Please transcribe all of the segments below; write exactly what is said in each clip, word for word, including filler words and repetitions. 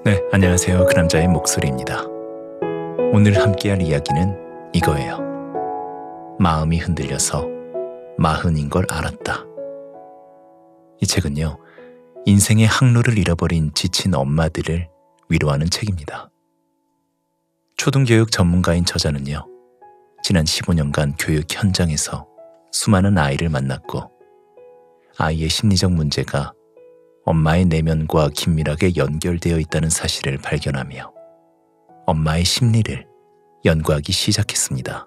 네, 안녕하세요. 그 남자의 목소리입니다. 오늘 함께할 이야기는 이거예요. 마음이 흔들려서 마흔인 걸 알았다. 이 책은요, 인생의 항로를 잃어버린 지친 엄마들을 위로하는 책입니다. 초등교육 전문가인 저자는요, 지난 십오 년간 교육 현장에서 수많은 아이를 만났고 아이의 심리적 문제가 엄마의 내면과 긴밀하게 연결되어 있다는 사실을 발견하며 엄마의 심리를 연구하기 시작했습니다.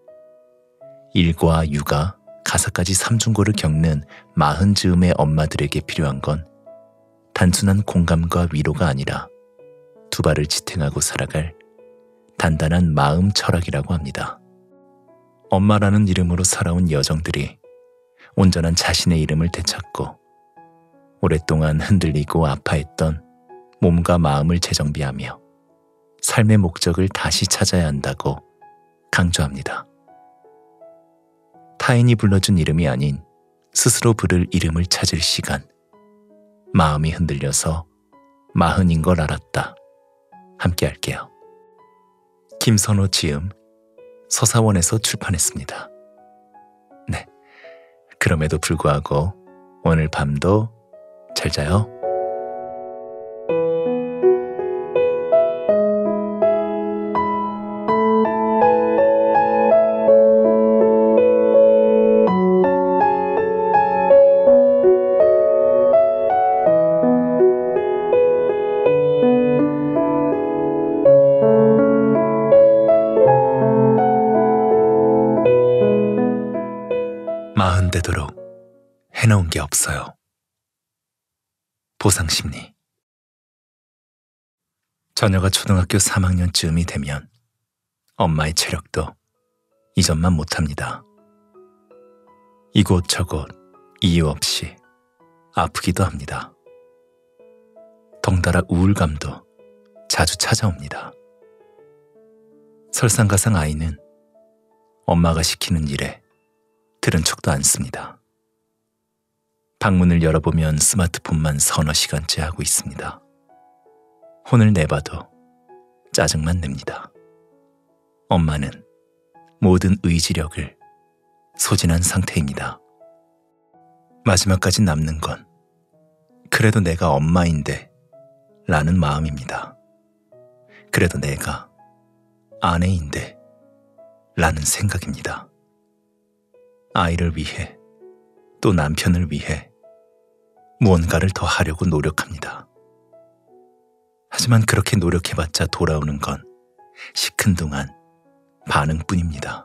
일과 육아, 가사까지 삼중고를 겪는 마흔 즈음의 엄마들에게 필요한 건 단순한 공감과 위로가 아니라 두 발을 지탱하고 살아갈 단단한 마음 철학이라고 합니다. 엄마라는 이름으로 살아온 여정들이 온전한 자신의 이름을 되찾고 오랫동안 흔들리고 아파했던 몸과 마음을 재정비하며 삶의 목적을 다시 찾아야 한다고 강조합니다. 타인이 불러준 이름이 아닌 스스로 부를 이름을 찾을 시간. 마음이 흔들려서 마흔인 걸 알았다. 함께 할게요. 김선호 지음, 서사원에서 출판했습니다. 네, 그럼에도 불구하고 오늘 밤도 잘 자요. 마흔 되도록 해놓은 게 없어요. 보상심리. 자녀가 초등학교 삼 학년쯤이 되면 엄마의 체력도 이전만 못합니다. 이곳저곳 이유 없이 아프기도 합니다. 덩달아 우울감도 자주 찾아옵니다. 설상가상 아이는 엄마가 시키는 일에 들은 척도 않습니다. 방문을 열어보면 스마트폰만 서너 시간째 하고 있습니다. 혼을 내봐도 짜증만 냅니다. 엄마는 모든 의지력을 소진한 상태입니다. 마지막까지 남는 건 그래도 내가 엄마인데 라는 마음입니다. 그래도 내가 아내인데 라는 생각입니다. 아이를 위해 또 남편을 위해 무언가를 더 하려고 노력합니다. 하지만 그렇게 노력해봤자 돌아오는 건 시큰둥한 반응뿐입니다.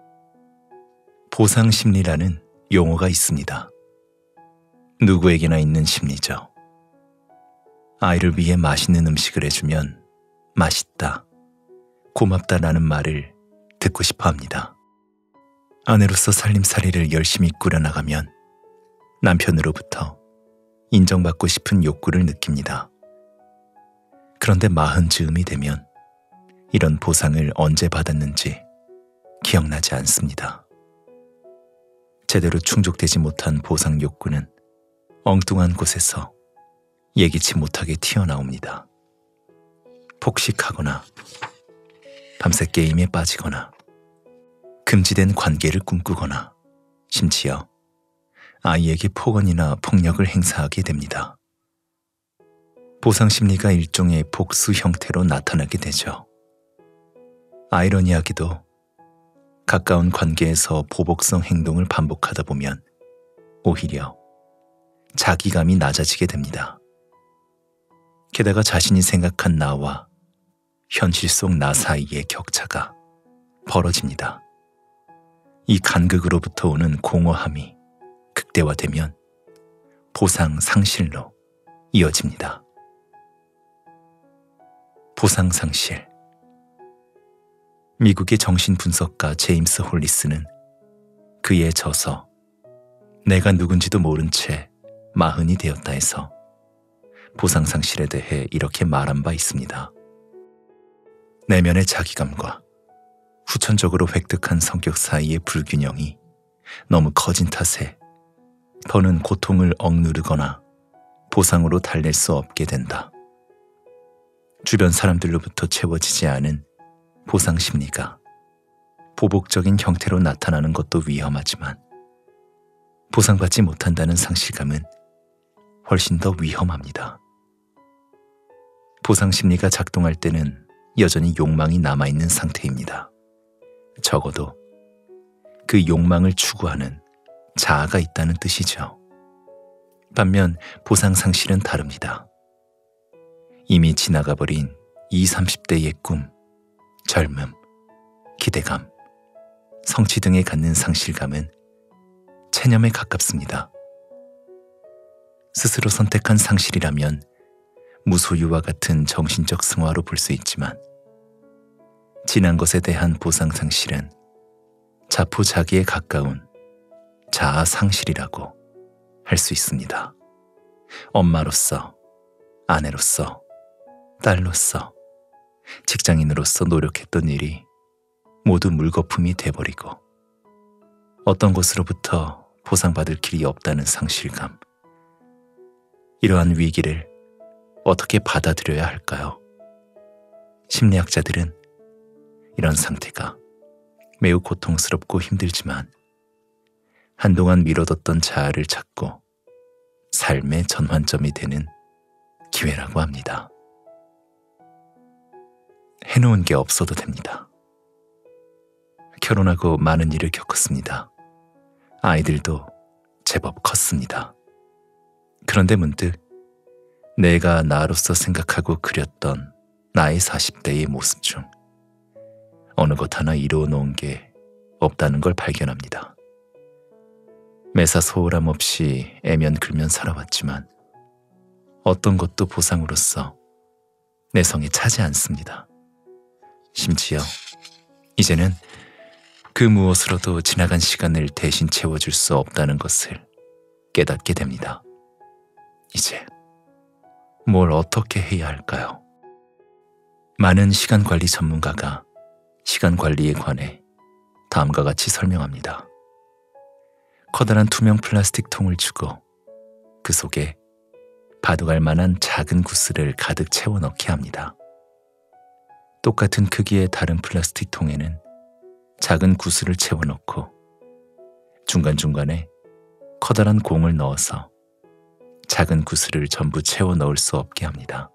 보상심리라는 용어가 있습니다. 누구에게나 있는 심리죠. 아이를 위해 맛있는 음식을 해주면 맛있다, 고맙다라는 말을 듣고 싶어 합니다. 아내로서 살림살이를 열심히 꾸려나가면 남편으로부터 인정받고 싶은 욕구를 느낍니다. 그런데 마흔 즈음이 되면 이런 보상을 언제 받았는지 기억나지 않습니다. 제대로 충족되지 못한 보상 욕구는 엉뚱한 곳에서 예기치 못하게 튀어나옵니다. 폭식하거나 밤새 게임에 빠지거나 금지된 관계를 꿈꾸거나 심지어 아이에게 폭언이나 폭력을 행사하게 됩니다. 보상심리가 일종의 복수 형태로 나타나게 되죠. 아이러니하게도 가까운 관계에서 보복성 행동을 반복하다 보면 오히려 자기감이 낮아지게 됩니다. 게다가 자신이 생각한 나와 현실 속 나 사이의 격차가 벌어집니다. 이 간극으로부터 오는 공허함이 극대화되면 보상 상실로 이어집니다. 보상 상실. 미국의 정신분석가 제임스 홀리스는 그의 저서 내가 누군지도 모른 채 마흔이 되었다 해서 보상 상실에 대해 이렇게 말한 바 있습니다. 내면의 자기감과 후천적으로 획득한 성격 사이의 불균형이 너무 커진 탓에 더는 고통을 억누르거나 보상으로 달랠 수 없게 된다. 주변 사람들로부터 채워지지 않은 보상 심리가 보복적인 형태로 나타나는 것도 위험하지만 보상받지 못한다는 상실감은 훨씬 더 위험합니다. 보상 심리가 작동할 때는 여전히 욕망이 남아있는 상태입니다. 적어도 그 욕망을 추구하는 자아가 있다는 뜻이죠. 반면 보상 상실은 다릅니다. 이미 지나가버린 이십, 삼십 대의 꿈, 젊음, 기대감, 성취 등에 갖는 상실감은 체념에 가깝습니다. 스스로 선택한 상실이라면 무소유와 같은 정신적 승화로 볼 수 있지만 지난 것에 대한 보상 상실은 자포자기에 가까운 자아 상실이라고 할 수 있습니다. 엄마로서, 아내로서, 딸로서, 직장인으로서 노력했던 일이 모두 물거품이 돼버리고 어떤 것으로부터 보상받을 길이 없다는 상실감. 이러한 위기를 어떻게 받아들여야 할까요? 심리학자들은 이런 상태가 매우 고통스럽고 힘들지만 한동안 미뤄뒀던 자아를 찾고 삶의 전환점이 되는 기회라고 합니다. 해놓은 게 없어도 됩니다. 결혼하고 많은 일을 겪었습니다. 아이들도 제법 컸습니다. 그런데 문득 내가 나로서 생각하고 그렸던 나의 사십 대의 모습 중 어느 것 하나 이루어 놓은 게 없다는 걸 발견합니다. 매사 소홀함 없이 애면 글면 살아왔지만 어떤 것도 보상으로서 내 성에 차지 않습니다. 심지어 이제는 그 무엇으로도 지나간 시간을 대신 채워줄 수 없다는 것을 깨닫게 됩니다. 이제 뭘 어떻게 해야 할까요? 많은 시간관리 전문가가 시간관리에 관해 다음과 같이 설명합니다. 커다란 투명 플라스틱 통을 주고 그 속에 바둑알 만한 작은 구슬을 가득 채워 넣게 합니다. 똑같은 크기의 다른 플라스틱 통에는 작은 구슬을 채워 넣고 중간중간에 커다란 공을 넣어서 작은 구슬을 전부 채워 넣을 수 없게 합니다.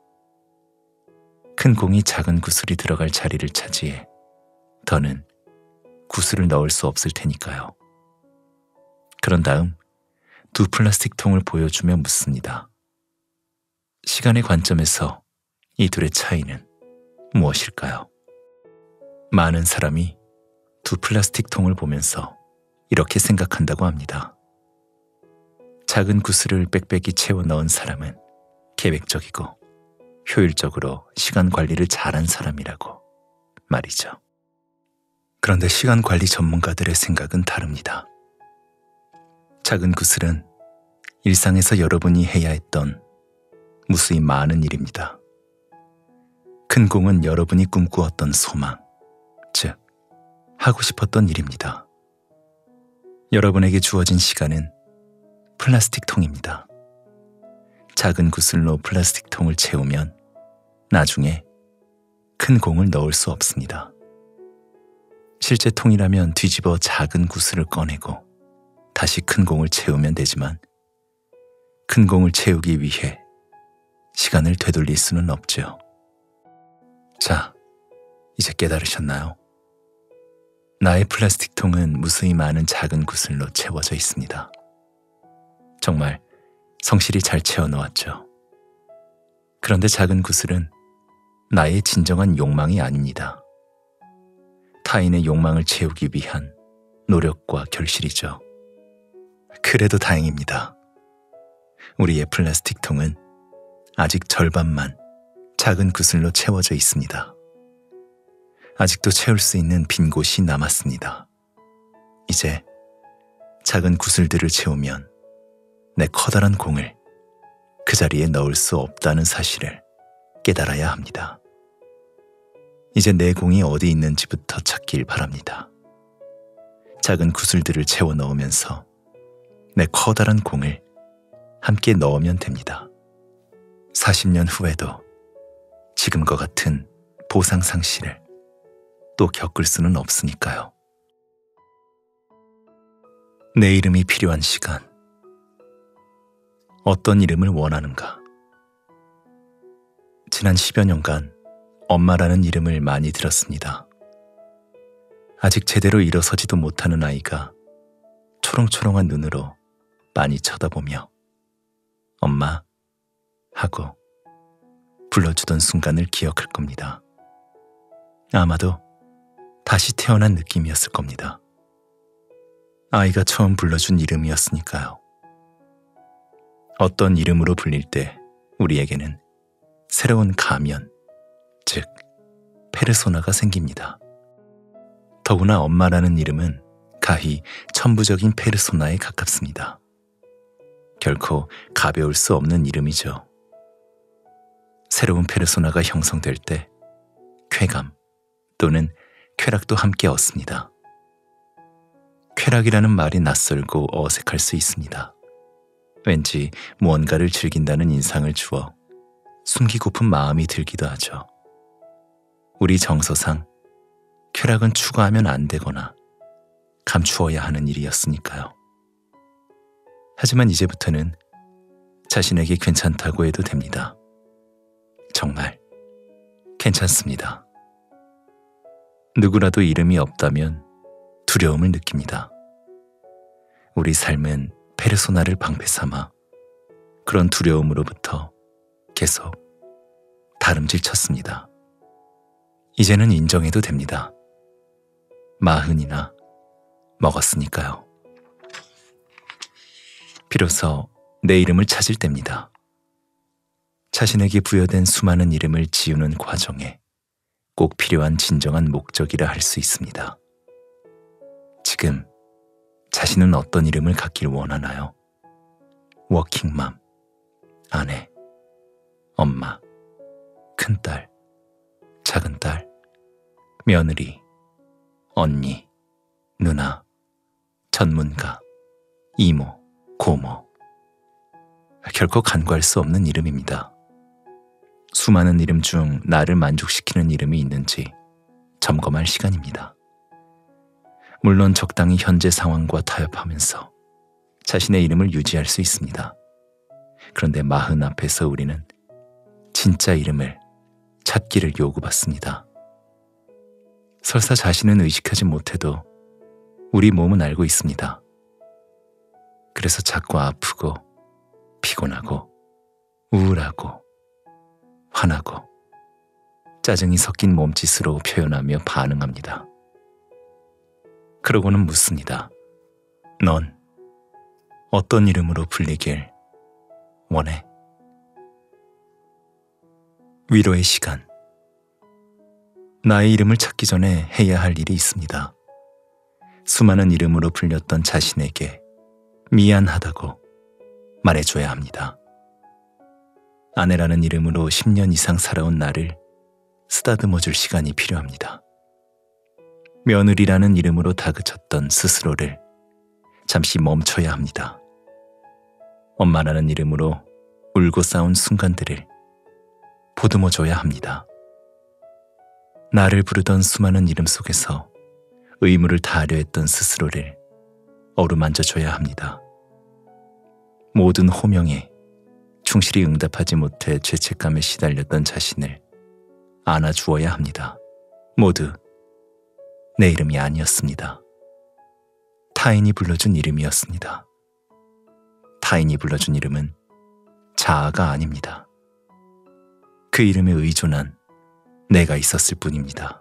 큰 공이 작은 구슬이 들어갈 자리를 차지해 더는 구슬을 넣을 수 없을 테니까요. 그런 다음 두 플라스틱 통을 보여주며 묻습니다. 시간의 관점에서 이 둘의 차이는 무엇일까요? 많은 사람이 두 플라스틱 통을 보면서 이렇게 생각한다고 합니다. 작은 구슬을 빽빽이 채워 넣은 사람은 계획적이고 효율적으로 시간 관리를 잘한 사람이라고 말이죠. 그런데 시간 관리 전문가들의 생각은 다릅니다. 작은 구슬은 일상에서 여러분이 해야 했던 무수히 많은 일입니다. 큰 공은 여러분이 꿈꾸었던 소망, 즉 하고 싶었던 일입니다. 여러분에게 주어진 시간은 플라스틱 통입니다. 작은 구슬로 플라스틱 통을 채우면 나중에 큰 공을 넣을 수 없습니다. 실제 통이라면 뒤집어 작은 구슬을 꺼내고 다시 큰 공을 채우면 되지만 큰 공을 채우기 위해 시간을 되돌릴 수는 없죠. 자, 이제 깨달으셨나요? 나의 플라스틱 통은 무수히 많은 작은 구슬로 채워져 있습니다. 정말 성실히 잘 채워 놓았죠. 그런데 작은 구슬은 나의 진정한 욕망이 아닙니다. 타인의 욕망을 채우기 위한 노력과 결실이죠. 그래도 다행입니다. 우리의 플라스틱 통은 아직 절반만 작은 구슬로 채워져 있습니다. 아직도 채울 수 있는 빈 곳이 남았습니다. 이제 작은 구슬들을 채우면 내 커다란 공을 그 자리에 넣을 수 없다는 사실을 깨달아야 합니다. 이제 내 공이 어디 있는지부터 찾길 바랍니다. 작은 구슬들을 채워 넣으면서 내 커다란 공을 함께 넣으면 됩니다. 사십 년 후에도 지금과 같은 보상 상실을 또 겪을 수는 없으니까요. 내 이름이 필요한 시간, 어떤 이름을 원하는가? 지난 십여 년간 엄마라는 이름을 많이 들었습니다. 아직 제대로 일어서지도 못하는 아이가 초롱초롱한 눈으로 많이 쳐다보며 엄마 하고 불러주던 순간을 기억할 겁니다. 아마도 다시 태어난 느낌이었을 겁니다. 아이가 처음 불러준 이름이었으니까요. 어떤 이름으로 불릴 때 우리에게는 새로운 가면, 즉 페르소나가 생깁니다. 더구나 엄마라는 이름은 가히 천부적인 페르소나에 가깝습니다. 결코 가벼울 수 없는 이름이죠. 새로운 페르소나가 형성될 때 쾌감 또는 쾌락도 함께 얻습니다. 쾌락이라는 말이 낯설고 어색할 수 있습니다. 왠지 무언가를 즐긴다는 인상을 주어 숨기고픈 마음이 들기도 하죠. 우리 정서상 쾌락은 추구하면 안 되거나 감추어야 하는 일이었으니까요. 하지만 이제부터는 자신에게 괜찮다고 해도 됩니다. 정말 괜찮습니다. 누구라도 이름이 없다면 두려움을 느낍니다. 우리 삶은 페르소나를 방패 삼아 그런 두려움으로부터 계속 다름질 쳤습니다. 이제는 인정해도 됩니다. 마흔이나 먹었으니까요. 비로소 내 이름을 찾을 때입니다. 자신에게 부여된 수많은 이름을 지우는 과정에 꼭 필요한 진정한 목적이라 할 수 있습니다. 지금 자신은 어떤 이름을 갖길 원하나요? 워킹맘, 아내, 엄마, 큰딸, 작은딸, 며느리, 언니, 누나, 전문가, 이모, 고모. 결코 간과할 수 없는 이름입니다. 수많은 이름 중 나를 만족시키는 이름이 있는지 점검할 시간입니다. 물론 적당히 현재 상황과 타협하면서 자신의 이름을 유지할 수 있습니다. 그런데 마흔 앞에서 우리는 진짜 이름을 찾기를 요구받습니다. 설사 자신은 의식하지 못해도 우리 몸은 알고 있습니다. 그래서 자꾸 아프고 피곤하고 우울하고 화나고 짜증이 섞인 몸짓으로 표현하며 반응합니다. 그러고는 묻습니다. 넌 어떤 이름으로 불리길 원해? 위로의 시간. 나의 이름을 찾기 전에 해야 할 일이 있습니다. 수많은 이름으로 불렸던 자신에게 미안하다고 말해줘야 합니다. 아내라는 이름으로 십 년 이상 살아온 나를 쓰다듬어줄 시간이 필요합니다. 며느리라는 이름으로 다그쳤던 스스로를 잠시 멈춰야 합니다. 엄마라는 이름으로 울고 싸운 순간들을 보듬어줘야 합니다. 나를 부르던 수많은 이름 속에서 의무를 다하려 했던 스스로를 어루만져줘야 합니다. 모든 호명에 충실히 응답하지 못해 죄책감에 시달렸던 자신을 안아주어야 합니다. 모두 내 이름이 아니었습니다. 타인이 불러준 이름이었습니다. 타인이 불러준 이름은 자아가 아닙니다. 그 이름에 의존한 내가 있었을 뿐입니다.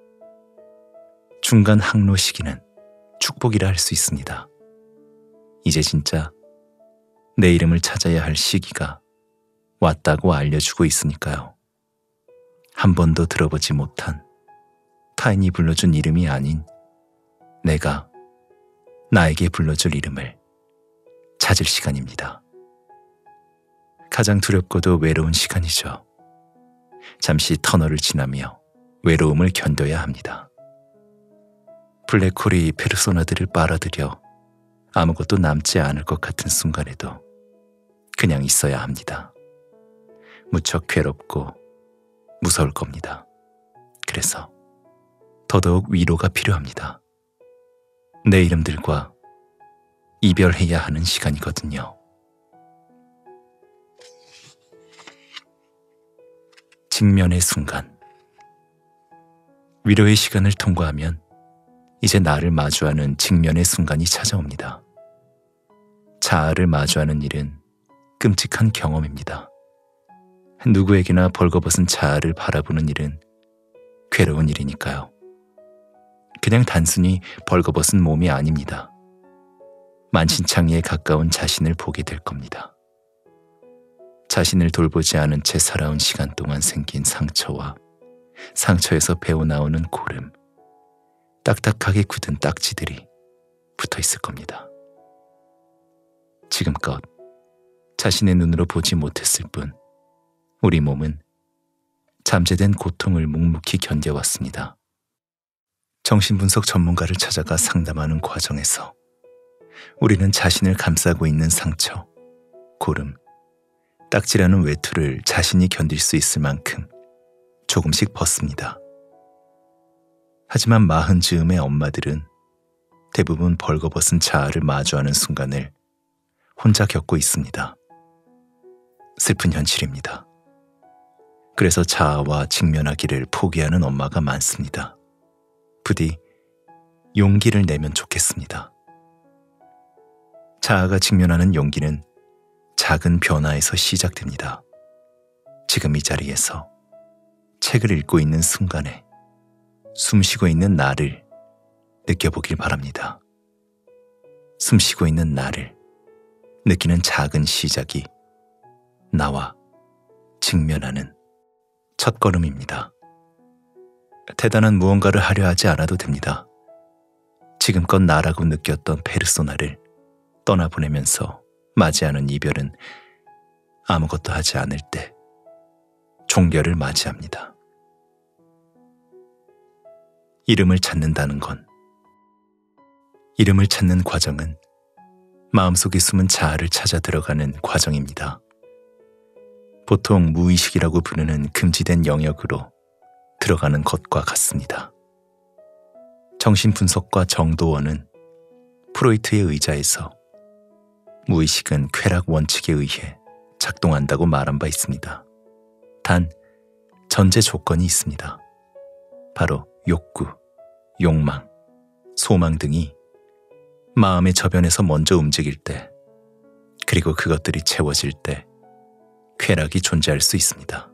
중간 항로 시기는 축복이라 할 수 있습니다. 이제 진짜 내 이름을 찾아야 할 시기가 왔다고 알려주고 있으니까요. 한 번도 들어보지 못한 타인이 불러준 이름이 아닌 내가 나에게 불러줄 이름을 찾을 시간입니다. 가장 두렵고도 외로운 시간이죠. 잠시 터널을 지나며 외로움을 견뎌야 합니다. 블랙홀이 페르소나들을 빨아들여 아무것도 남지 않을 것 같은 순간에도 그냥 있어야 합니다. 무척 괴롭고 무서울 겁니다. 그래서 더더욱 위로가 필요합니다. 내 이름들과 이별해야 하는 시간이거든요. 직면의 순간. 위로의 시간을 통과하면 이제 나를 마주하는 직면의 순간이 찾아옵니다. 자아를 마주하는 일은 끔찍한 경험입니다. 누구에게나 벌거벗은 자아를 바라보는 일은 괴로운 일이니까요. 그냥 단순히 벌거벗은 몸이 아닙니다. 만신창이에 가까운 자신을 보게 될 겁니다. 자신을 돌보지 않은 채 살아온 시간 동안 생긴 상처와 상처에서 배어나오는 고름, 딱딱하게 굳은 딱지들이 붙어 있을 겁니다. 지금껏 자신의 눈으로 보지 못했을 뿐 우리 몸은 잠재된 고통을 묵묵히 견뎌왔습니다. 정신분석 전문가를 찾아가 상담하는 과정에서 우리는 자신을 감싸고 있는 상처, 고름, 딱지라는 외투를 자신이 견딜 수 있을 만큼 조금씩 벗습니다. 하지만 마흔 즈음의 엄마들은 대부분 벌거벗은 자아를 마주하는 순간을 혼자 겪고 있습니다. 슬픈 현실입니다. 그래서 자아와 직면하기를 포기하는 엄마가 많습니다. 부디 용기를 내면 좋겠습니다. 자아가 직면하는 용기는 작은 변화에서 시작됩니다. 지금 이 자리에서 책을 읽고 있는 순간에 숨쉬고 있는 나를 느껴보길 바랍니다. 숨쉬고 있는 나를 느끼는 작은 시작이 나와 직면하는 첫걸음입니다. 대단한 무언가를 하려 하지 않아도 됩니다. 지금껏 나라고 느꼈던 페르소나를 떠나보내면서 맞이하는 이별은 아무것도 하지 않을 때 종결을 맞이합니다. 이름을 찾는다는 건, 이름을 찾는 과정은 마음속에 숨은 자아를 찾아 들어가는 과정입니다. 보통 무의식이라고 부르는 금지된 영역으로 들어가는 것과 같습니다. 정신분석과 정도원은 프로이트의 의자에서 무의식은 쾌락 원칙에 의해 작동한다고 말한 바 있습니다. 단, 전제 조건이 있습니다. 바로 욕구, 욕망, 소망 등이 마음의 저변에서 먼저 움직일 때, 그리고 그것들이 채워질 때 쾌락이 존재할 수 있습니다.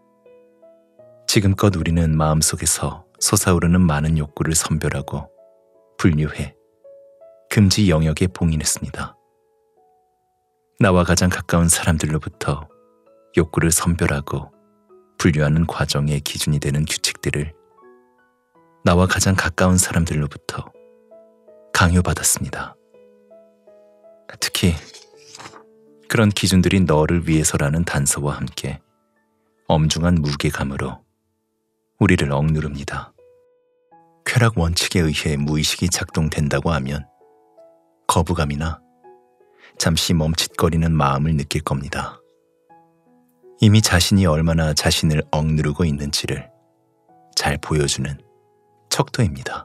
지금껏 우리는 마음속에서 솟아오르는 많은 욕구를 선별하고 분류해 금지 영역에 봉인했습니다. 나와 가장 가까운 사람들로부터 욕구를 선별하고 분류하는 과정의 기준이 되는 규칙들을 나와 가장 가까운 사람들로부터 강요받았습니다. 특히 그런 기준들이 너를 위해서라는 단서와 함께 엄중한 무게감으로 우리를 억누릅니다. 쾌락 원칙에 의해 무의식이 작동된다고 하면 거부감이나 잠시 멈칫거리는 마음을 느낄 겁니다. 이미 자신이 얼마나 자신을 억누르고 있는지를 잘 보여주는 척도입니다.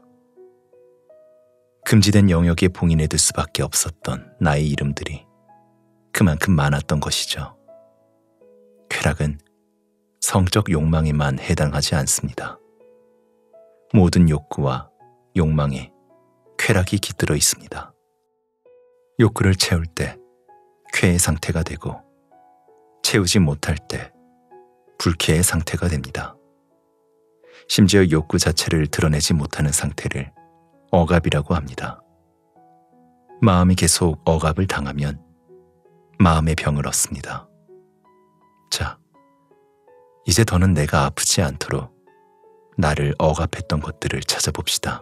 금지된 영역에 봉인해둘 수밖에 없었던 나의 이름들이 그만큼 많았던 것이죠. 쾌락은 성적 욕망에만 해당하지 않습니다. 모든 욕구와 욕망에 쾌락이 깃들어 있습니다. 욕구를 채울 때 쾌의 상태가 되고 채우지 못할 때 불쾌의 상태가 됩니다. 심지어 욕구 자체를 드러내지 못하는 상태를 억압이라고 합니다. 마음이 계속 억압을 당하면 마음의 병을 얻습니다. 자, 이제 더는 내가 아프지 않도록 나를 억압했던 것들을 찾아봅시다.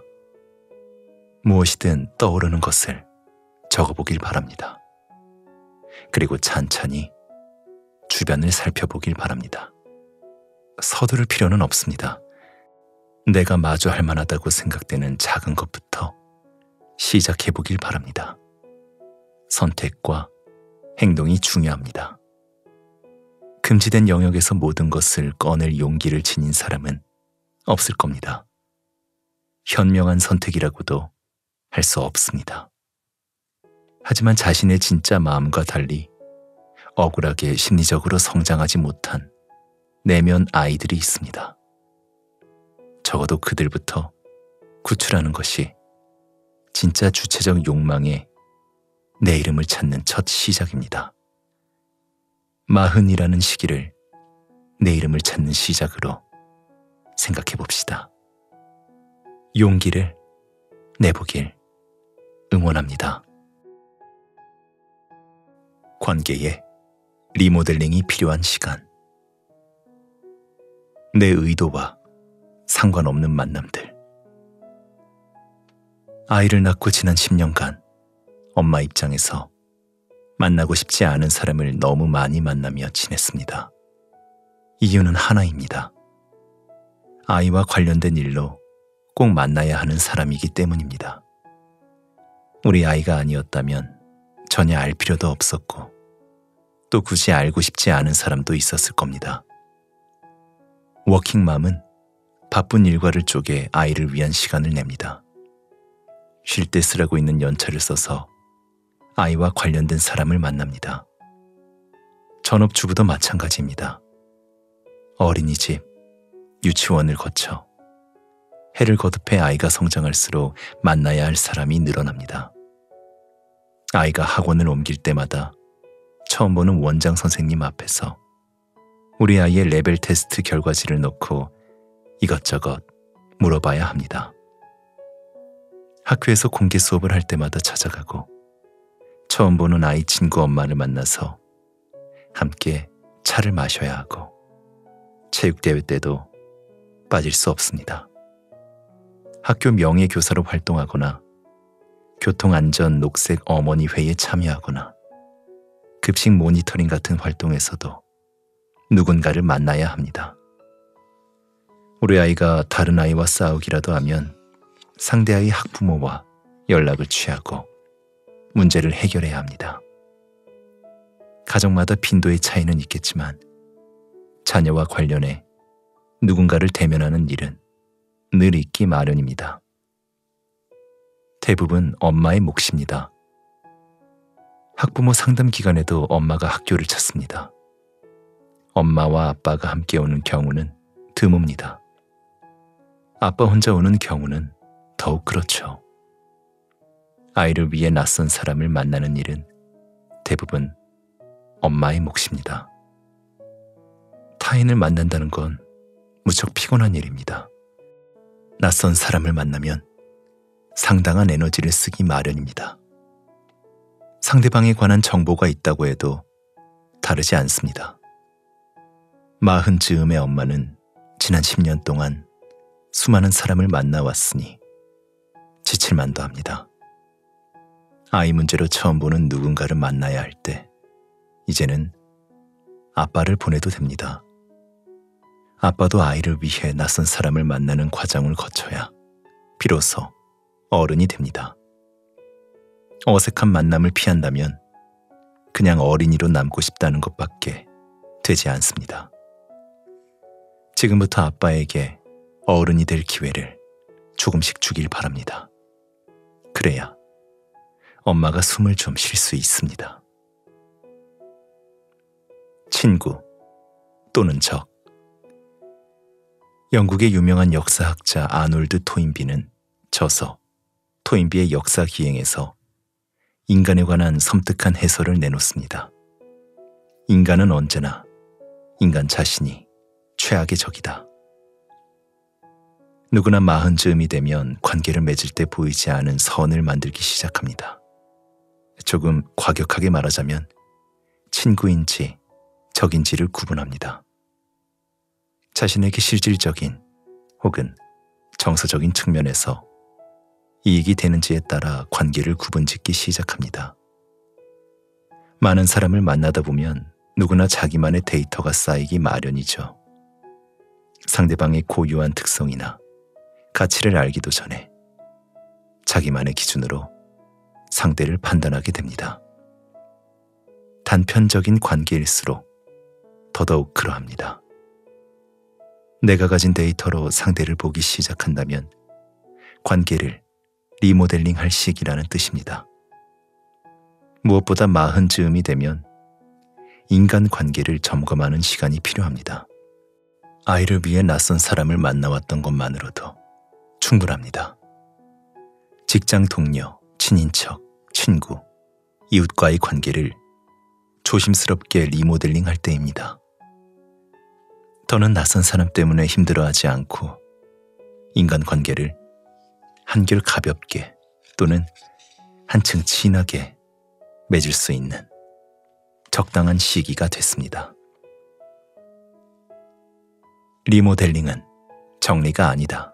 무엇이든 떠오르는 것을 적어보길 바랍니다. 그리고 찬찬히 주변을 살펴보길 바랍니다. 서두를 필요는 없습니다. 내가 마주할 만하다고 생각되는 작은 것부터 시작해보길 바랍니다. 선택과 행동이 중요합니다. 금지된 영역에서 모든 것을 꺼낼 용기를 지닌 사람은 없을 겁니다. 현명한 선택이라고도 할 수 없습니다. 하지만 자신의 진짜 마음과 달리 억울하게 심리적으로 성장하지 못한 내면 아이들이 있습니다. 적어도 그들부터 구출하는 것이 진짜 주체적 욕망의 내 이름을 찾는 첫 시작입니다. 마흔이라는 시기를 내 이름을 찾는 시작으로 생각해 봅시다. 용기를 내보길 응원합니다. 관계에 리모델링이 필요한 시간. 내 의도와 상관없는 만남들. 아이를 낳고 지난 십 년간 엄마 입장에서 만나고 싶지 않은 사람을 너무 많이 만나며 지냈습니다. 이유는 하나입니다. 아이와 관련된 일로 꼭 만나야 하는 사람이기 때문입니다. 우리 아이가 아니었다면 전혀 알 필요도 없었고 또 굳이 알고 싶지 않은 사람도 있었을 겁니다. 워킹맘은 바쁜 일과를 쪼개 아이를 위한 시간을 냅니다. 쉴 때 쓰라고 있는 연차를 써서 아이와 관련된 사람을 만납니다. 전업주부도 마찬가지입니다. 어린이집, 유치원을 거쳐 해를 거듭해 아이가 성장할수록 만나야 할 사람이 늘어납니다. 아이가 학원을 옮길 때마다 처음 보는 원장 선생님 앞에서 우리 아이의 레벨 테스트 결과지를 놓고 이것저것 물어봐야 합니다. 학교에서 공개 수업을 할 때마다 찾아가고 처음 보는 아이 친구 엄마를 만나서 함께 차를 마셔야 하고 체육대회 때도 빠질 수 없습니다. 학교 명예교사로 활동하거나 교통안전 녹색 어머니회에 참여하거나 급식 모니터링 같은 활동에서도 누군가를 만나야 합니다. 우리 아이가 다른 아이와 싸우기라도 하면 상대 아이 학부모와 연락을 취하고 문제를 해결해야 합니다. 가정마다 빈도의 차이는 있겠지만 자녀와 관련해 누군가를 대면하는 일은 늘 있기 마련입니다. 대부분 엄마의 몫입니다. 학부모 상담 기간에도 엄마가 학교를 찾습니다. 엄마와 아빠가 함께 오는 경우는 드뭅니다. 아빠 혼자 오는 경우는 더욱 그렇죠. 아이를 위해 낯선 사람을 만나는 일은 대부분 엄마의 몫입니다. 타인을 만난다는 건 무척 피곤한 일입니다. 낯선 사람을 만나면 상당한 에너지를 쓰기 마련입니다. 상대방에 관한 정보가 있다고 해도 다르지 않습니다. 마흔 즈음의 엄마는 지난 십 년 동안 수많은 사람을 만나왔으니 지칠만도 합니다. 아이 문제로 처음 보는 누군가를 만나야 할 때 이제는 아빠를 보내도 됩니다. 아빠도 아이를 위해 낯선 사람을 만나는 과정을 거쳐야 비로소 어른이 됩니다. 어색한 만남을 피한다면 그냥 어린이로 남고 싶다는 것밖에 되지 않습니다. 지금부터 아빠에게 어른이 될 기회를 조금씩 주길 바랍니다. 그래야 엄마가 숨을 좀 쉴 수 있습니다. 친구 또는 적. 영국의 유명한 역사학자 아놀드 토인비는 저서 토인비의 역사 기행에서 인간에 관한 섬뜩한 해설을 내놓습니다. 인간은 언제나 인간 자신이 최악의 적이다. 누구나 마흔 즈음이 되면 관계를 맺을 때 보이지 않은 선을 만들기 시작합니다. 조금 과격하게 말하자면 친구인지 적인지를 구분합니다. 자신에게 실질적인 혹은 정서적인 측면에서 이익이 되는지에 따라 관계를 구분짓기 시작합니다. 많은 사람을 만나다 보면 누구나 자기만의 데이터가 쌓이기 마련이죠. 상대방의 고유한 특성이나 가치를 알기도 전에 자기만의 기준으로 상대를 판단하게 됩니다. 단편적인 관계일수록 더더욱 그러합니다. 내가 가진 데이터로 상대를 보기 시작한다면 관계를 리모델링할 시기라는 뜻입니다. 무엇보다 마흔 즈음이 되면 인간 관계를 점검하는 시간이 필요합니다. 아이를 위해 낯선 사람을 만나왔던 것만으로도 충분합니다. 직장 동료, 친인척, 친구, 이웃과의 관계를 조심스럽게 리모델링할 때입니다. 더는 낯선 사람 때문에 힘들어하지 않고 인간관계를 한결 가볍게 또는 한층 진하게 맺을 수 있는 적당한 시기가 됐습니다. 리모델링은 정리가 아니다.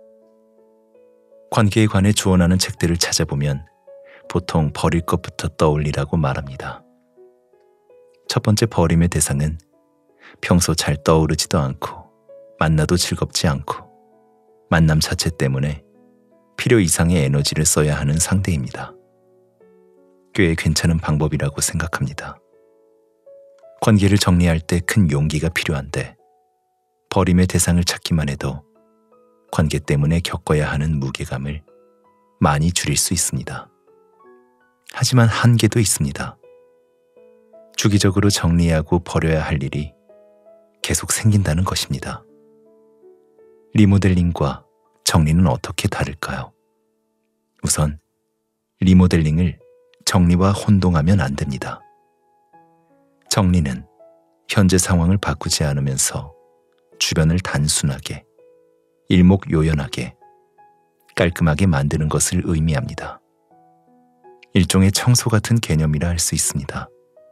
관계에 관해 조언하는 책들을 찾아보면 보통 버릴 것부터 떠올리라고 말합니다. 첫 번째 버림의 대상은 평소 잘 떠오르지도 않고 만나도 즐겁지 않고 만남 자체 때문에 필요 이상의 에너지를 써야 하는 상대입니다. 꽤 괜찮은 방법이라고 생각합니다. 관계를 정리할 때 큰 용기가 필요한데 버림의 대상을 찾기만 해도 관계 때문에 겪어야 하는 무게감을 많이 줄일 수 있습니다. 하지만 한계도 있습니다. 주기적으로 정리하고 버려야 할 일이 계속 생긴다는 것입니다. 리모델링과 정리는 어떻게 다를까요? 우선 리모델링을 정리와 혼동하면 안 됩니다. 정리는 현재 상황을 바꾸지 않으면서 주변을 단순하게, 일목요연하게, 깔끔하게 만드는 것을 의미합니다. 일종의 청소 같은 개념이라 할 수 있습니다.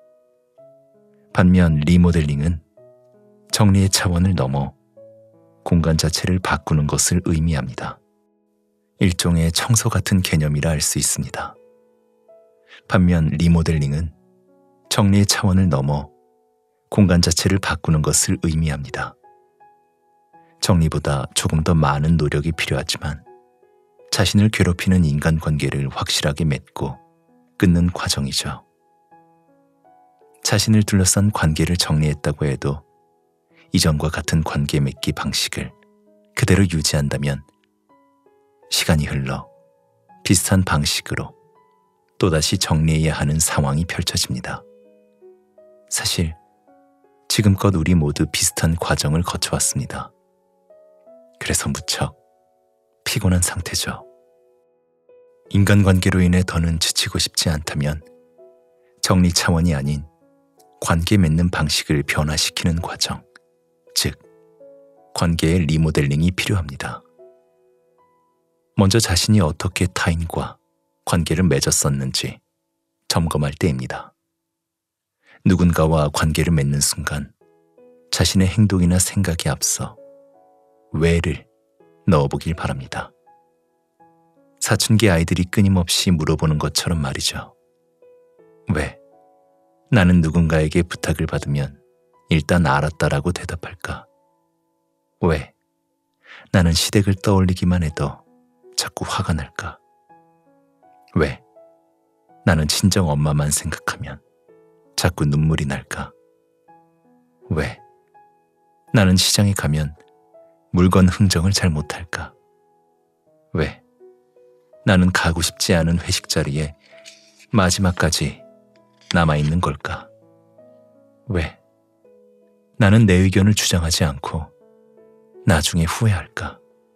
반면 리모델링은 정리의 차원을 넘어 공간 자체를 바꾸는 것을 의미합니다. 일종의 청소 같은 개념이라 할 수 있습니다. 반면 리모델링은 정리의 차원을 넘어 공간 자체를 바꾸는 것을 의미합니다. 정리보다 조금 더 많은 노력이 필요하지만 자신을 괴롭히는 인간관계를 확실하게 맺고 끊는 과정이죠. 자신을 둘러싼 관계를 정리했다고 해도 이전과 같은 관계 맺기 방식을 그대로 유지한다면 시간이 흘러 비슷한 방식으로 또다시 정리해야 하는 상황이 펼쳐집니다. 사실 지금껏 우리 모두 비슷한 과정을 거쳐왔습니다. 그래서 무척 피곤한 상태죠. 인간관계로 인해 더는 지치고 싶지 않다면 정리 차원이 아닌 관계 맺는 방식을 변화시키는 과정, 즉 관계의 리모델링이 필요합니다. 먼저 자신이 어떻게 타인과 관계를 맺었었는지 점검할 때입니다. 누군가와 관계를 맺는 순간 자신의 행동이나 생각에 앞서 왜를 넣어보길 바랍니다. 사춘기 아이들이 끊임없이 물어보는 것처럼 말이죠. 왜? 나는 누군가에게 부탁을 받으면 일단 알았다라고 대답할까? 왜? 나는 시댁을 떠올리기만 해도 자꾸 화가 날까? 왜? 나는 친정 엄마만 생각하면 자꾸 눈물이 날까? 왜? 나는 시장에 가면 물건 흥정을 잘 못할까? 왜? 나는 가고 싶지 않은 회식 자리에 마지막까지 남아있는 걸까? 왜? 나는 내 의견을 주장하지 않고 나중에 후회할까?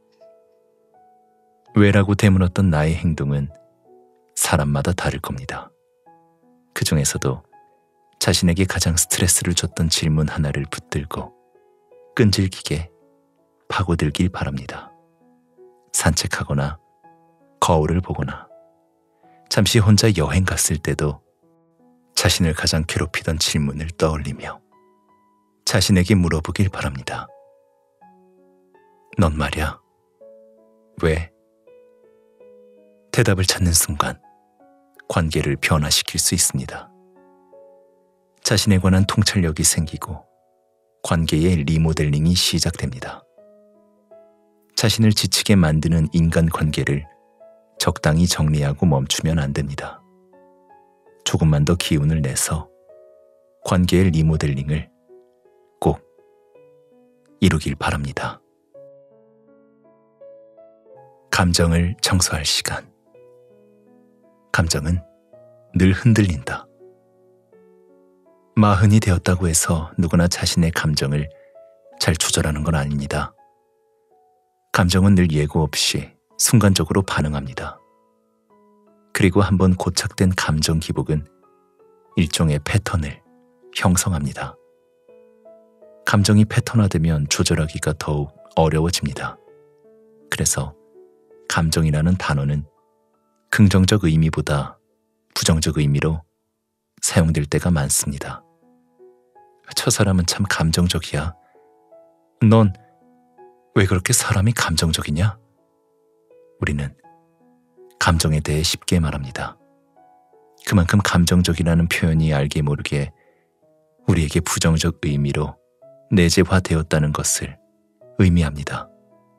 왜라고 되물었던 나의 행동은 사람마다 다를 겁니다. 그 중에서도 자신에게 가장 스트레스를 줬던 질문 하나를 붙들고 끈질기게 파고들길 바랍니다. 산책하거나 거울을 보거나 잠시 혼자 여행 갔을 때도 자신을 가장 괴롭히던 질문을 떠올리며 자신에게 물어보길 바랍니다. 넌 말이야, 왜? 대답을 찾는 순간 관계를 변화시킬 수 있습니다. 자신에 관한 통찰력이 생기고 관계의 리모델링이 시작됩니다. 자신을 지치게 만드는 인간관계를 적당히 정리하고 멈추면 안 됩니다. 조금만 더 기운을 내서 관계의 리모델링을 이루길 바랍니다. 감정을 청소할 시간. 감정은 늘 흔들린다. 마흔이 되었다고 해서 누구나 자신의 감정을 잘 조절하는 건 아닙니다. 감정은 늘 예고 없이 순간적으로 반응합니다. 그리고 한번 고착된 감정 기복은 일종의 패턴을 형성합니다. 감정이 패턴화되면 조절하기가 더욱 어려워집니다. 그래서 감정이라는 단어는 긍정적 의미보다 부정적 의미로 사용될 때가 많습니다. 저 사람은 참 감정적이야. 넌 왜 그렇게 사람이 감정적이냐? 우리는 감정에 대해 쉽게 말합니다. 그만큼 감정적이라는 표현이 알게 모르게 우리에게 부정적 의미로 내재화되었다는 것을 의미합니다.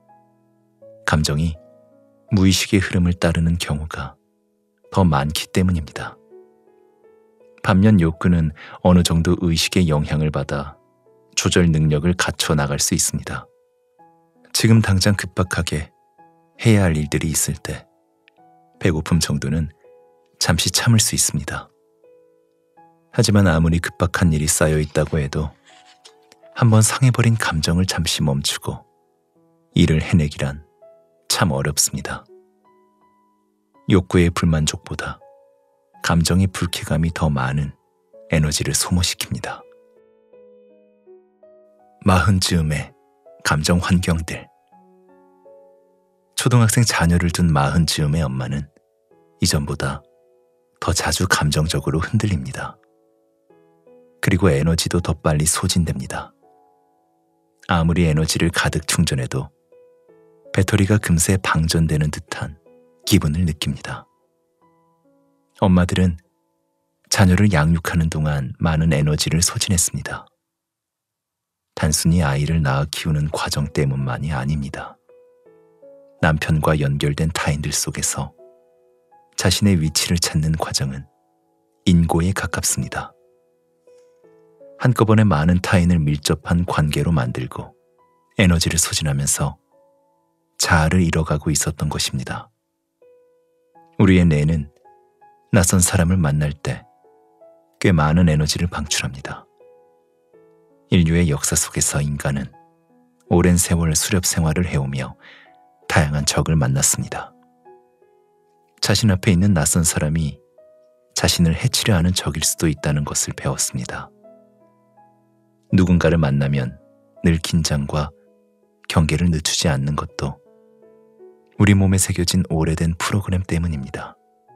감정이 무의식의 흐름을 따르는 경우가 더 많기 때문입니다. 반면 욕구는 어느 정도 의식의 영향을 받아 조절 능력을 갖춰 나갈 수 있습니다. 지금 당장 급박하게 해야 할 일들이 있을 때 배고픔 정도는 잠시 참을 수 있습니다. 하지만 아무리 급박한 일이 쌓여 있다고 해도 한번 상해버린 감정을 잠시 멈추고 일을 해내기란 참 어렵습니다. 욕구의 불만족보다 감정의 불쾌감이 더 많은 에너지를 소모시킵니다. 마흔 즈음의 감정 환경들. 초등학생 자녀를 둔 마흔 즈음의 엄마는 이전보다 더 자주 감정적으로 흔들립니다. 그리고 에너지도 더 빨리 소진됩니다. 아무리 에너지를 가득 충전해도 배터리가 금세 방전되는 듯한 기분을 느낍니다. 엄마들은 자녀를 양육하는 동안 많은 에너지를 소진했습니다. 단순히 아이를 낳아 키우는 과정 때문만이 아닙니다. 남편과 연결된 타인들 속에서 자신의 위치를 찾는 과정은 인고에 가깝습니다. 한꺼번에 많은 타인을 밀접한 관계로 만들고 에너지를 소진하면서 자아를 잃어가고 있었던 것입니다. 우리의 뇌는 낯선 사람을 만날 때 꽤 많은 에너지를 방출합니다. 인류의 역사 속에서 인간은 오랜 세월 수렵 생활을 해오며 다양한 적을 만났습니다. 자신 앞에 있는 낯선 사람이 자신을 해치려 하는 적일 수도 있다는 것을 배웠습니다. 누군가를 만나면 늘 긴장과 경계를 늦추지 않는 것도 우리 몸에 새겨진 오래된 프로그램 때문입니다.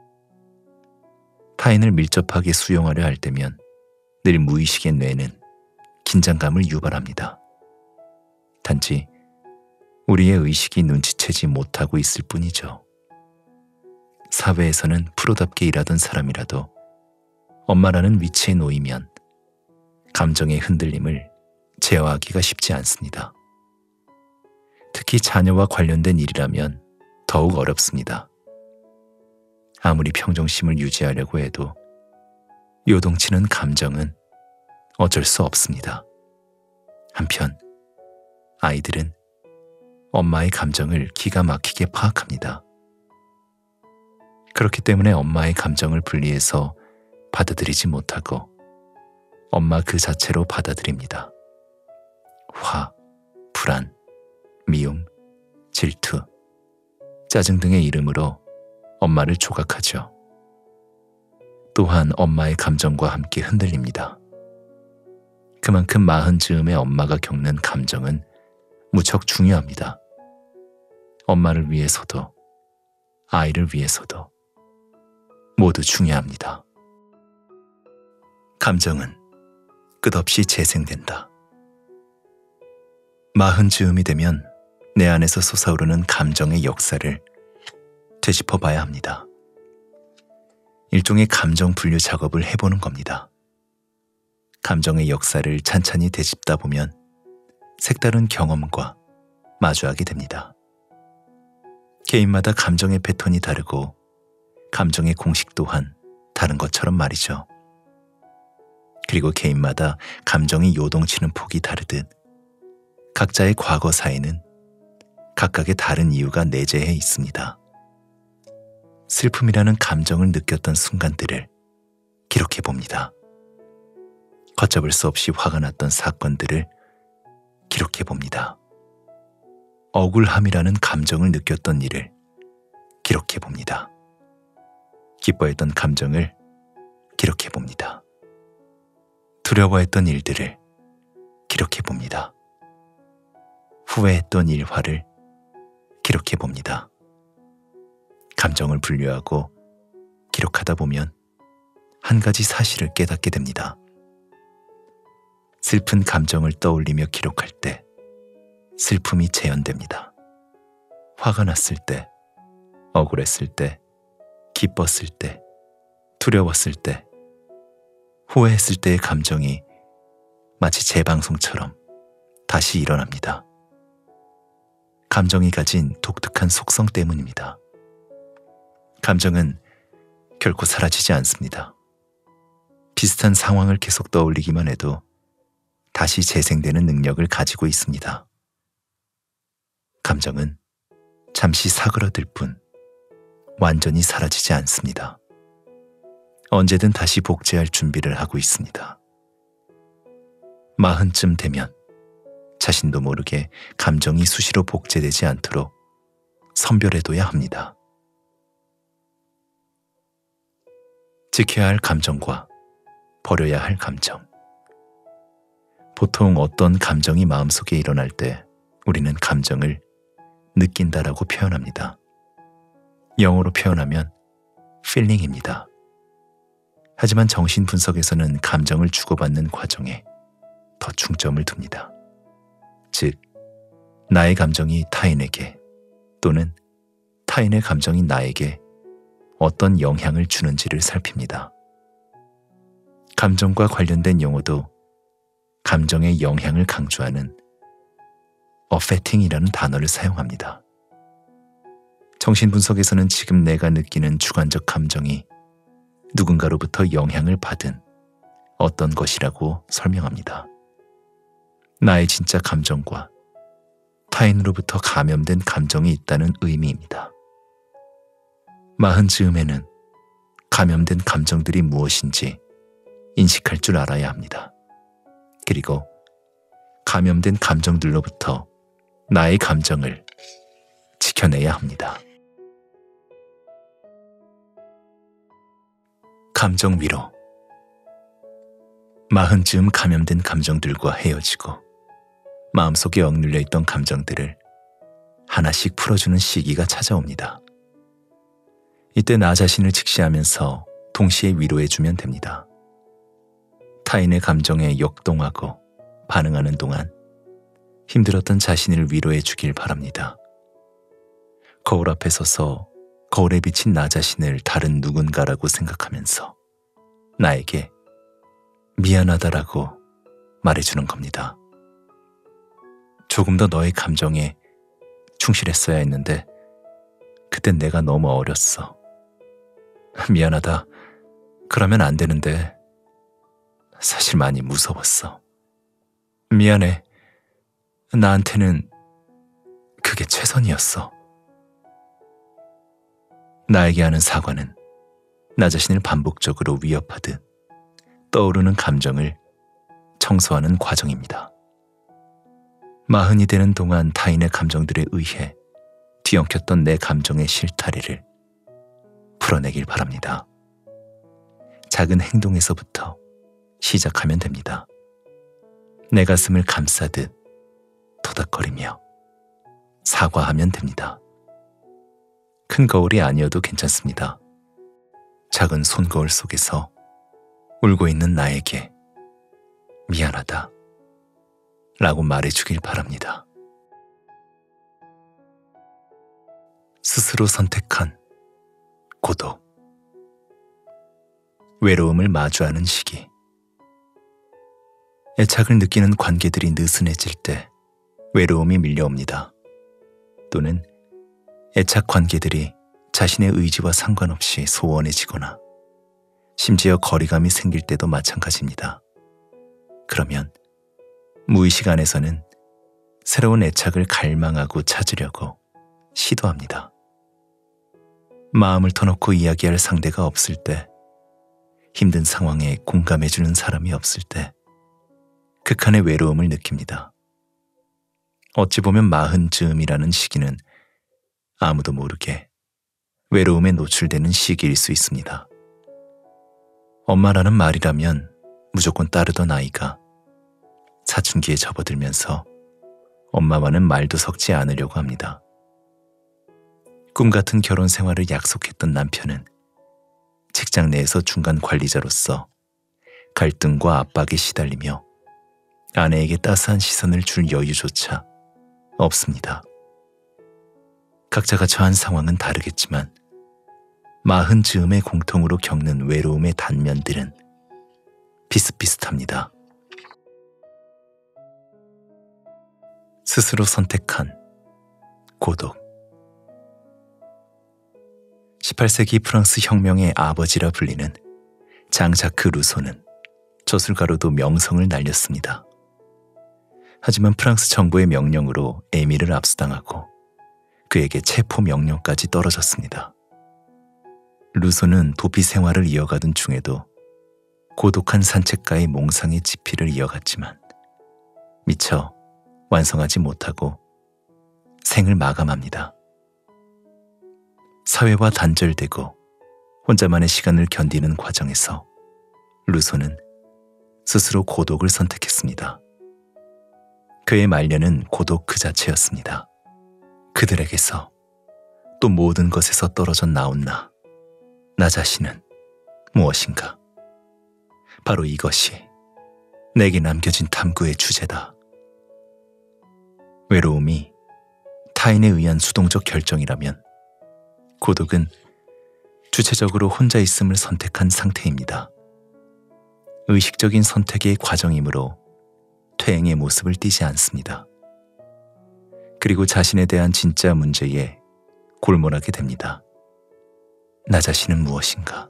타인을 밀접하게 수용하려 할 때면 늘 무의식의 뇌는 긴장감을 유발합니다. 단지 우리의 의식이 눈치채지 못하고 있을 뿐이죠. 사회에서는 프로답게 일하던 사람이라도 엄마라는 위치에 놓이면 감정의 흔들림을 제어하기가 쉽지 않습니다. 특히 자녀와 관련된 일이라면 더욱 어렵습니다. 아무리 평정심을 유지하려고 해도 요동치는 감정은 어쩔 수 없습니다. 한편 아이들은 엄마의 감정을 기가 막히게 파악합니다. 그렇기 때문에 엄마의 감정을 분리해서 받아들이지 못하고 엄마 그 자체로 받아들입니다. 화, 불안, 미움, 질투, 짜증 등의 이름으로 엄마를 조각하죠. 또한 엄마의 감정과 함께 흔들립니다. 그만큼 마흔 즈음의 엄마가 겪는 감정은 무척 중요합니다. 엄마를 위해서도 아이를 위해서도 모두 중요합니다. 감정은 끝없이 재생된다. 마흔 즈음이 되면 내 안에서 솟아오르는 감정의 역사를 되짚어 봐야 합니다. 일종의 감정 분류 작업을 해보는 겁니다. 감정의 역사를 찬찬히 되짚다 보면 색다른 경험과 마주하게 됩니다. 개인마다 감정의 패턴이 다르고 감정의 공식 또한 다른 것처럼 말이죠. 그리고 개인마다 감정이 요동치는 폭이 다르듯 각자의 과거사에는 각각의 다른 이유가 내재해 있습니다. 슬픔이라는 감정을 느꼈던 순간들을 기록해 봅니다. 걷잡을 수 없이 화가 났던 사건들을 기록해 봅니다. 억울함이라는 감정을 느꼈던 일을 기록해 봅니다. 기뻐했던 감정을 기록해 봅니다. 두려워했던 일들을 기록해 봅니다. 후회했던 일화를 기록해 봅니다. 감정을 분류하고 기록하다 보면 한 가지 사실을 깨닫게 됩니다. 슬픈 감정을 떠올리며 기록할 때 슬픔이 재현됩니다. 화가 났을 때, 억울했을 때, 기뻤을 때, 두려웠을 때, 후회했을 때의 감정이 마치 재방송처럼 다시 일어납니다. 감정이 가진 독특한 속성 때문입니다. 감정은 결코 사라지지 않습니다. 비슷한 상황을 계속 떠올리기만 해도 다시 재생되는 능력을 가지고 있습니다. 감정은 잠시 사그러들 뿐 완전히 사라지지 않습니다. 언제든 다시 복제할 준비를 하고 있습니다. 마흔쯤 되면 자신도 모르게 감정이 수시로 복제되지 않도록 선별해둬야 합니다. 지켜야 할 감정과 버려야 할 감정. 보통 어떤 감정이 마음속에 일어날 때 우리는 감정을 느낀다라고 표현합니다. 영어로 표현하면 feeling입니다. 하지만 정신분석에서는 감정을 주고받는 과정에 더 중점을 둡니다. 즉, 나의 감정이 타인에게 또는 타인의 감정이 나에게 어떤 영향을 주는지를 살핍니다. 감정과 관련된 용어도 감정의 영향을 강조하는 affecting이라는 단어를 사용합니다. 정신분석에서는 지금 내가 느끼는 주관적 감정이 누군가로부터 영향을 받은 어떤 것이라고 설명합니다. 나의 진짜 감정과 타인으로부터 감염된 감정이 있다는 의미입니다. 마흔 즈음에는 감염된 감정들이 무엇인지 인식할 줄 알아야 합니다. 그리고 감염된 감정들로부터 나의 감정을 지켜내야 합니다. 감정 위로. 마흔 즈음 감염된 감정들과 헤어지고 마음속에 억눌려 있던 감정들을 하나씩 풀어주는 시기가 찾아옵니다. 이때 나 자신을 직시하면서 동시에 위로해주면 됩니다. 타인의 감정에 역동하고 반응하는 동안 힘들었던 자신을 위로해주길 바랍니다. 거울 앞에 서서 거울에 비친 나 자신을 다른 누군가라고 생각하면서 나에게 미안하다라고 말해주는 겁니다. 조금 더 너의 감정에 충실했어야 했는데 그땐 내가 너무 어렸어. 미안하다. 그러면 안 되는데 사실 많이 무서웠어. 미안해. 나한테는 그게 최선이었어. 나에게 하는 사과는 나 자신을 반복적으로 위협하듯 떠오르는 감정을 청소하는 과정입니다. 마흔이 되는 동안 타인의 감정들에 의해 뒤엉켰던 내 감정의 실타래를 풀어내길 바랍니다. 작은 행동에서부터 시작하면 됩니다. 내 가슴을 감싸듯 토닥거리며 사과하면 됩니다. 큰 거울이 아니어도 괜찮습니다. 작은 손거울 속에서 울고 있는 나에게 미안하다 라고 말해주길 바랍니다. 스스로 선택한 고독. 외로움을 마주하는 시기. 애착을 느끼는 관계들이 느슨해질 때 외로움이 밀려옵니다. 또는 애착 관계들이 자신의 의지와 상관없이 소원해지거나 심지어 거리감이 생길 때도 마찬가지입니다. 그러면 무의식 안에서는 새로운 애착을 갈망하고 찾으려고 시도합니다. 마음을 터놓고 이야기할 상대가 없을 때, 힘든 상황에 공감해주는 사람이 없을 때 극한의 외로움을 느낍니다. 어찌 보면 마흔 즈음이라는 시기는 아무도 모르게 외로움에 노출되는 시기일 수 있습니다. 엄마라는 말이라면 무조건 따르던 아이가 사춘기에 접어들면서 엄마와는 말도 섞지 않으려고 합니다. 꿈 같은 결혼 생활을 약속했던 남편은 직장 내에서 중간 관리자로서 갈등과 압박에 시달리며 아내에게 따스한 시선을 줄 여유조차 없습니다. 각자가 처한 상황은 다르겠지만 마흔 즈음에 공통으로 겪는 외로움의 단면들은 비슷비슷합니다. 스스로 선택한 고독. 십팔 세기 프랑스 혁명의 아버지라 불리는 장 자크 루소는 저술가로도 명성을 날렸습니다. 하지만 프랑스 정부의 명령으로 에밀을 압수당하고 그에게 체포 명령까지 떨어졌습니다. 루소는 도피 생활을 이어가던 중에도 고독한 산책가의 몽상의 지피를 이어갔지만 미처 완성하지 못하고 생을 마감합니다. 사회와 단절되고 혼자만의 시간을 견디는 과정에서 루소는 스스로 고독을 선택했습니다. 그의 말년은 고독 그 자체였습니다. 그들에게서 또 모든 것에서 떨어져 나온 나, 나 자신은 무엇인가? 바로 이것이 내게 남겨진 탐구의 주제다. 외로움이 타인에 의한 수동적 결정이라면 고독은 주체적으로 혼자 있음을 선택한 상태입니다. 의식적인 선택의 과정이므로 퇴행의 모습을 띠지 않습니다. 그리고 자신에 대한 진짜 문제에 골몰하게 됩니다. 나 자신은 무엇인가?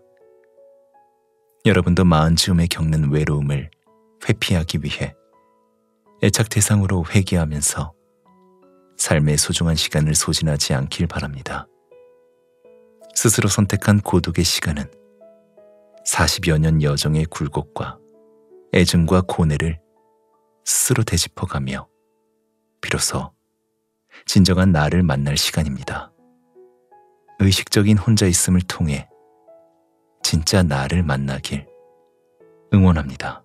여러분도 마흔 즈음에 겪는 외로움을 회피하기 위해 애착 대상으로 회귀하면서 삶의 소중한 시간을 소진하지 않길 바랍니다. 스스로 선택한 고독의 시간은 사십여 년 여정의 굴곡과 애증과 고뇌를 스스로 되짚어가며 비로소 진정한 나를 만날 시간입니다. 의식적인 혼자 있음을 통해 진짜 나를 만나길 응원합니다.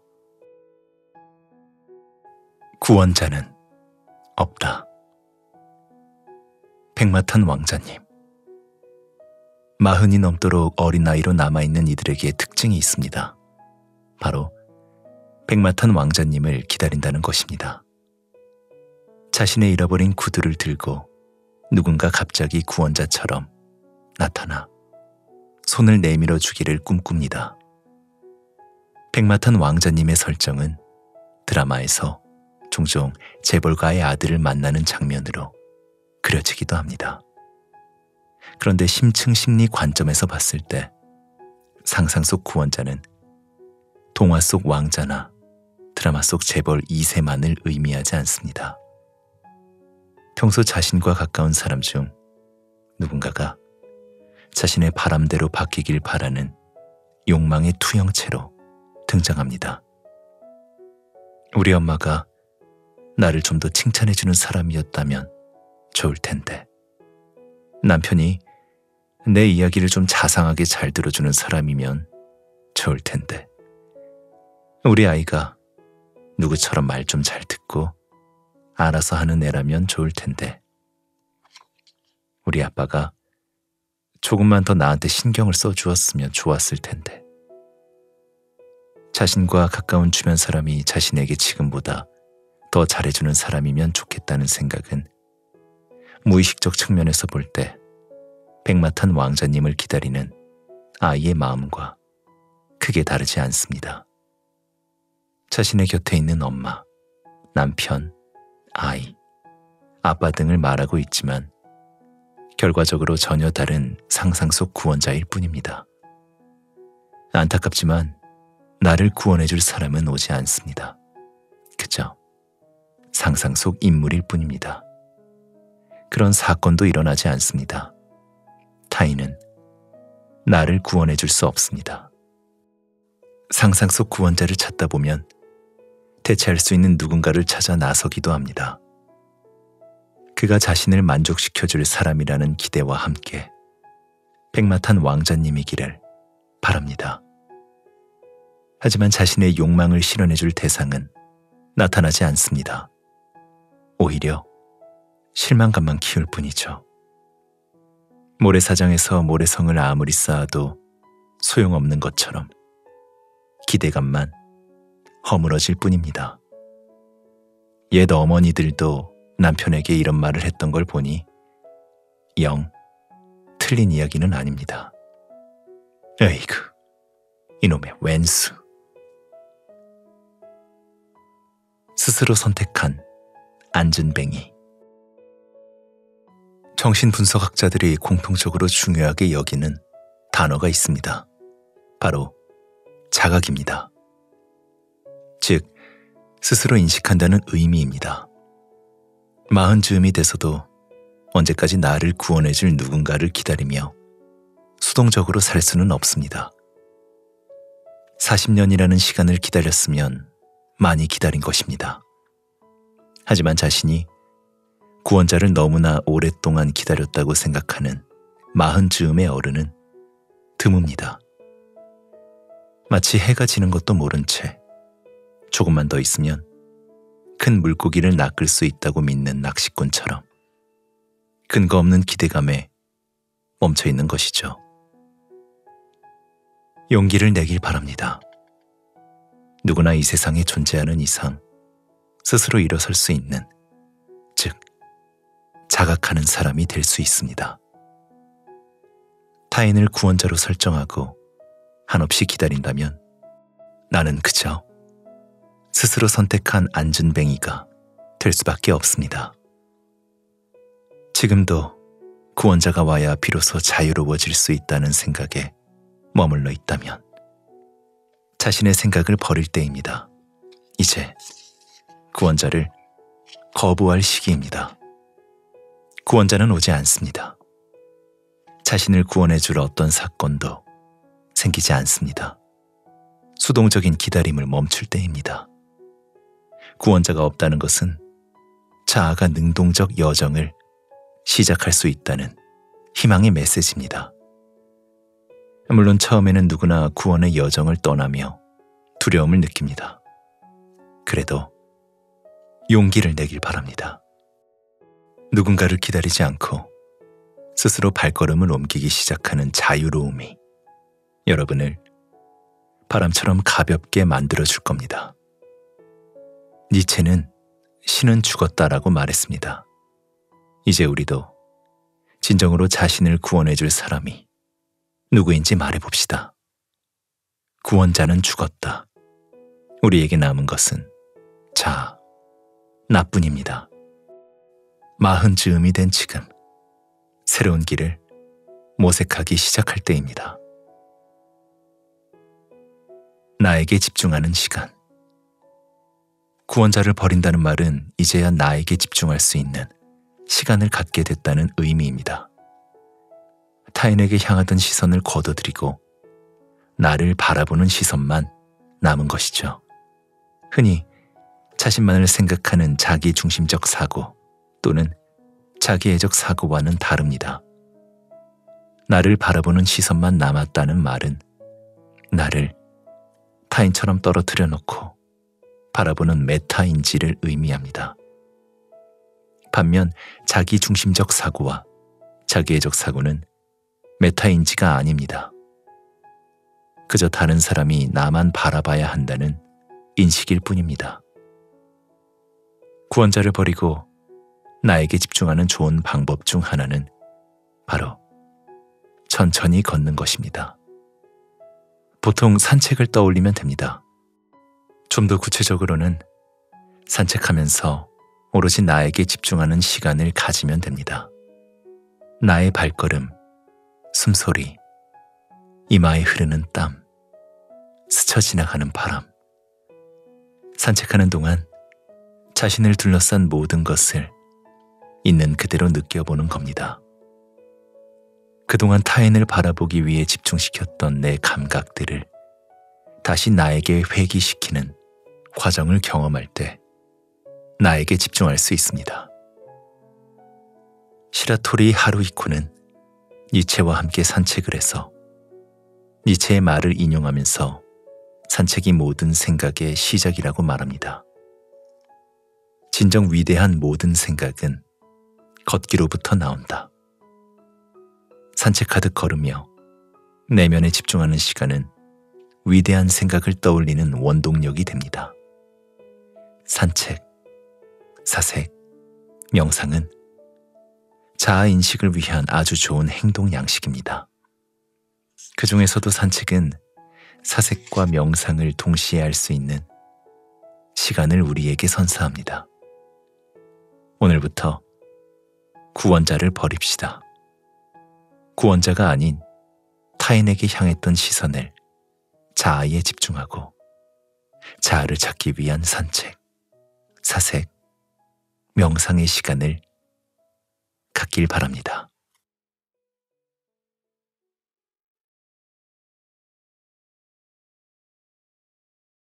구원자는 없다. 백마탄 왕자님. 마흔이 넘도록 어린 나이로 남아있는 이들에게 특징이 있습니다. 바로 백마탄 왕자님을 기다린다는 것입니다. 자신의 잃어버린 구두를 들고 누군가 갑자기 구원자처럼 나타나 손을 내밀어 주기를 꿈꿉니다. 백마탄 왕자님의 설정은 드라마에서 종종 재벌가의 아들을 만나는 장면으로 그려지기도 합니다. 그런데 심층 심리 관점에서 봤을 때 상상 속 구원자는 동화 속 왕자나 드라마 속 재벌 이 세만을 의미하지 않습니다. 평소 자신과 가까운 사람 중 누군가가 자신의 바람대로 바뀌길 바라는 욕망의 투영체로 등장합니다. 우리 엄마가 나를 좀 더 칭찬해주는 사람이었다면 좋을 텐데, 남편이 내 이야기를 좀 자상하게 잘 들어주는 사람이면 좋을 텐데, 우리 아이가 누구처럼 말 좀 잘 듣고 알아서 하는 애라면 좋을 텐데, 우리 아빠가 조금만 더 나한테 신경을 써주었으면 좋았을 텐데, 자신과 가까운 주변 사람이 자신에게 지금보다 더 잘해주는 사람이면 좋겠다는 생각은 무의식적 측면에서 볼 때 백마탄 왕자님을 기다리는 아이의 마음과 크게 다르지 않습니다. 자신의 곁에 있는 엄마, 남편, 아이, 아빠 등을 말하고 있지만 결과적으로 전혀 다른 상상 속 구원자일 뿐입니다. 안타깝지만 나를 구원해줄 사람은 오지 않습니다. 그저 상상 속 인물일 뿐입니다. 그런 사건도 일어나지 않습니다. 타인은 나를 구원해 줄 수 없습니다. 상상 속 구원자를 찾다 보면 대체할 수 있는 누군가를 찾아 나서기도 합니다. 그가 자신을 만족시켜줄 사람이라는 기대와 함께 백마탄 왕자님이기를 바랍니다. 하지만 자신의 욕망을 실현해줄 대상은 나타나지 않습니다. 오히려 실망감만 키울 뿐이죠. 모래사장에서 모래성을 아무리 쌓아도 소용없는 것처럼 기대감만 허물어질 뿐입니다. 옛 어머니들도 남편에게 이런 말을 했던 걸 보니 영 틀린 이야기는 아닙니다. 에이그, 이놈의 웬수. 스스로 선택한 안전뱅이. 정신분석학자들이 공통적으로 중요하게 여기는 단어가 있습니다. 바로 자각입니다. 즉, 스스로 인식한다는 의미입니다. 마흔 즈음이 돼서도 언제까지 나를 구원해줄 누군가를 기다리며 수동적으로 살 수는 없습니다. 사십 년이라는 시간을 기다렸으면 많이 기다린 것입니다. 하지만 자신이 구원자를 너무나 오랫동안 기다렸다고 생각하는 마흔 즈음의 어른은 드뭅니다. 마치 해가 지는 것도 모른 채 조금만 더 있으면 큰 물고기를 낚을 수 있다고 믿는 낚시꾼처럼 근거 없는 기대감에 멈춰 있는 것이죠. 용기를 내길 바랍니다. 누구나 이 세상에 존재하는 이상 스스로 일어설 수 있는, 즉 자각하는 사람이 될 수 있습니다. 타인을 구원자로 설정하고 한없이 기다린다면 나는 그저 스스로 선택한 안전뱅이가 될 수밖에 없습니다. 지금도 구원자가 와야 비로소 자유로워질 수 있다는 생각에 머물러 있다면 자신의 생각을 버릴 때입니다. 이제 구원자를 거부할 시기입니다. 구원자는 오지 않습니다. 자신을 구원해줄 어떤 사건도 생기지 않습니다. 수동적인 기다림을 멈출 때입니다. 구원자가 없다는 것은 자아가 능동적 여정을 시작할 수 있다는 희망의 메시지입니다. 물론 처음에는 누구나 구원의 여정을 떠나며 두려움을 느낍니다. 그래도 용기를 내길 바랍니다. 누군가를 기다리지 않고 스스로 발걸음을 옮기기 시작하는 자유로움이 여러분을 바람처럼 가볍게 만들어줄 겁니다. 니체는 신은 죽었다라고 말했습니다. 이제 우리도 진정으로 자신을 구원해줄 사람이 누구인지 말해봅시다. 구원자는 죽었다. 우리에게 남은 것은 자, 나뿐입니다. 마흔 즈음이 된 지금 새로운 길을 모색하기 시작할 때입니다. 나에게 집중하는 시간. 구원자를 버린다는 말은 이제야 나에게 집중할 수 있는 시간을 갖게 됐다는 의미입니다. 타인에게 향하던 시선을 거둬들이고 나를 바라보는 시선만 남은 것이죠. 흔히 자신만을 생각하는 자기중심적 사고 또는 자기애적 사고와는 다릅니다. 나를 바라보는 시선만 남았다는 말은 나를 타인처럼 떨어뜨려 놓고 바라보는 메타인지를 의미합니다. 반면 자기중심적 사고와 자기애적 사고는 메타인지가 아닙니다. 그저 다른 사람이 나만 바라봐야 한다는 인식일 뿐입니다. 구원자를 버리고 나에게 집중하는 좋은 방법 중 하나는 바로 천천히 걷는 것입니다. 보통 산책을 떠올리면 됩니다. 좀 더 구체적으로는 산책하면서 오로지 나에게 집중하는 시간을 가지면 됩니다. 나의 발걸음, 숨소리, 이마에 흐르는 땀, 스쳐 지나가는 바람. 산책하는 동안 자신을 둘러싼 모든 것을 있는 그대로 느껴보는 겁니다. 그동안 타인을 바라보기 위해 집중시켰던 내 감각들을 다시 나에게 회귀시키는 과정을 경험할 때 나에게 집중할 수 있습니다. 시라토리 하루이코는 니체와 함께 산책을 해서 니체의 말을 인용하면서 산책이 모든 생각의 시작이라고 말합니다. 진정 위대한 모든 생각은 걷기로부터 나온다. 산책하듯 걸으며 내면에 집중하는 시간은 위대한 생각을 떠올리는 원동력이 됩니다. 산책, 사색, 명상은 자아인식을 위한 아주 좋은 행동 양식입니다. 그 중에서도 산책은 사색과 명상을 동시에 할 수 있는 시간을 우리에게 선사합니다. 오늘부터 구원자를 버립시다. 구원자가 아닌 타인에게 향했던 시선을 자아에 집중하고 자아를 찾기 위한 산책, 사색, 명상의 시간을 갖길 바랍니다.